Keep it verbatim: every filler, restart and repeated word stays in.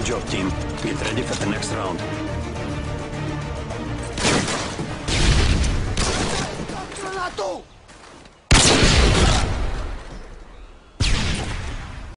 job, team. Get ready for the next round.